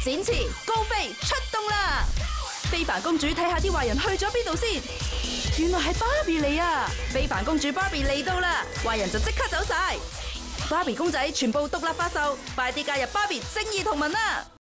展翅高飛出動啦！非凡公主睇下啲壞人去咗邊度先，原來係芭比嚟啊！非凡公主芭比嚟到啦，壞人就即刻走晒。芭比公仔全部獨立發售，快啲加入芭比正義同盟啦！